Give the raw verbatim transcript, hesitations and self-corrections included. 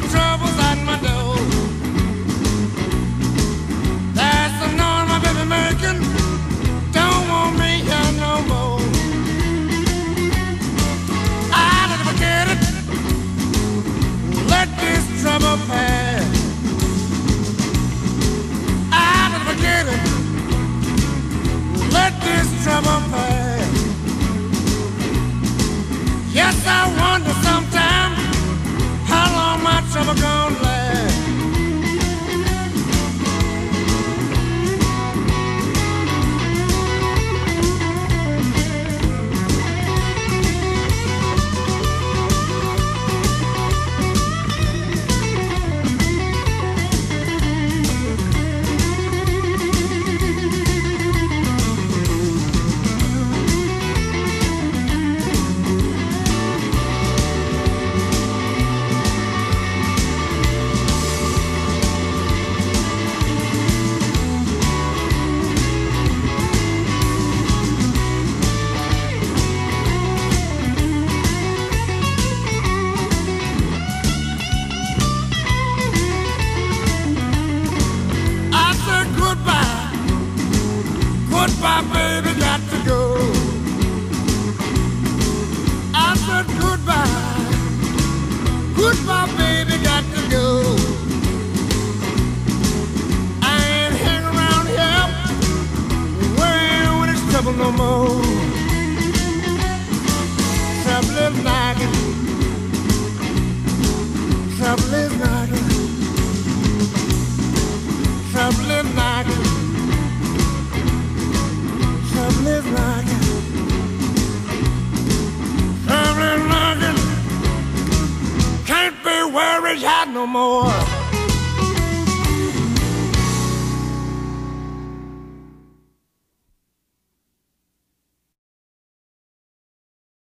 big trouble's at my door. That's the noise my baby making. Don't want me here no more. I didn't forget it. Let this trouble pass. I didn't forget it. Let this trouble pass. Yes, I wonder sometime how long my trouble gonna last. Goodbye, baby, got to go. I said goodbye. Goodbye, baby, got to go. I ain't hanging around here worrying when it's trouble no more. Trouble is knocking. Trouble is knocking. Trouble is knocking. Trouble is knocking. Trouble is knocking. Can't be worried out no more.